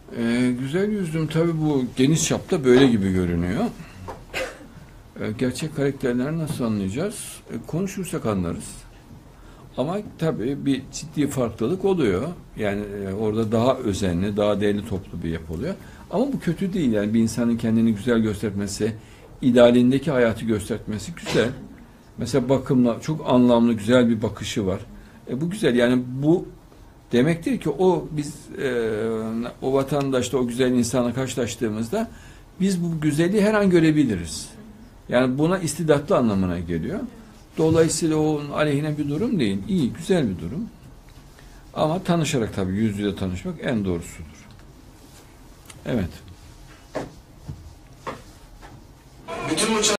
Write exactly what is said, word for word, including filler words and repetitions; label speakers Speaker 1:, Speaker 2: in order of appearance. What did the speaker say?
Speaker 1: Ee, güzel yüzlüm tabii bu geniş çapta böyle gibi görünüyor. Ee, gerçek karakterleri nasıl anlayacağız? Ee, konuşursak anlarız. Ama tabii bir ciddi farklılık oluyor. Yani e, orada daha özenli, daha değerli toplu bir yapı oluyor. Ama bu kötü değil. Yani bir insanın kendini güzel göstermesi, idealindeki hayatı göstermesi güzel. Mesela bakımla çok anlamlı, güzel bir bakışı var. E, bu güzel. Yani bu demektir ki o biz e, o vatandaşla, o güzel insanla karşılaştığımızda biz bu güzelliği her an görebiliriz. Yani buna istidatlı anlamına geliyor. Dolayısıyla onun aleyhine bir durum değil. İyi, güzel bir durum. Ama tanışarak tabii yüz yüze tanışmak en doğrusudur. Evet.
Speaker 2: Bütün bu